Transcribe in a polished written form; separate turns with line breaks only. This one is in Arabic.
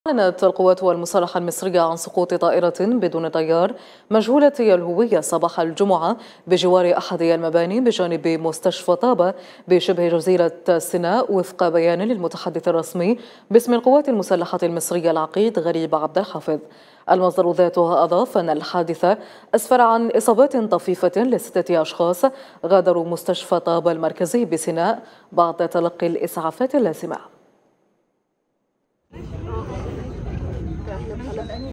أعلنت القوات المسلحة المصرية عن سقوط طائرة بدون طيار مجهولة الهوية صباح الجمعة بجوار أحد المباني بجانب مستشفى طابة بشبه جزيرة سيناء، وفق بيان للمتحدث الرسمي باسم القوات المسلحة المصرية العقيد غريب عبد الحافظ. المصدر ذاته أضاف أن الحادثة أسفر عن إصابات طفيفة لستة أشخاص غادروا مستشفى طابة المركزي بسيناء بعد تلقي الإسعافات اللازمة.